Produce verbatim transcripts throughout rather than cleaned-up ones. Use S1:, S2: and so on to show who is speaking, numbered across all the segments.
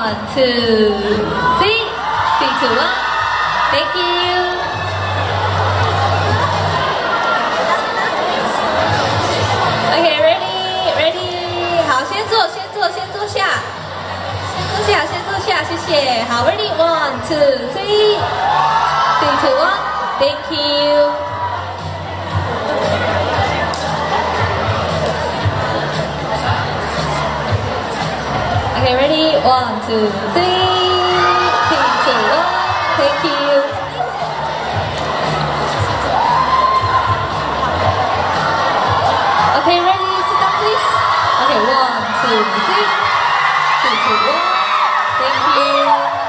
S1: one two three three two one thank you okay ready ready 好先坐先坐先坐下先坐下先坐下谢谢好 ready one two three three two one thank you Okay, ready? One, two, three. Three, two, one. Thank you. Okay, ready? Sit down, please. Okay, one, two, three. Three, two, one. Thank you.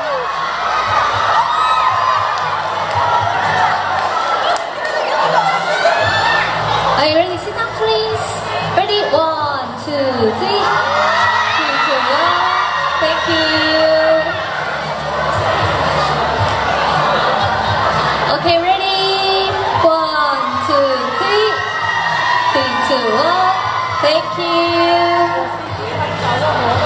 S1: Okay, ready? Sit down, please. Ready? One, two, three. Thank you. Okay, ready? One, two, three. Three, two, one. Thank you.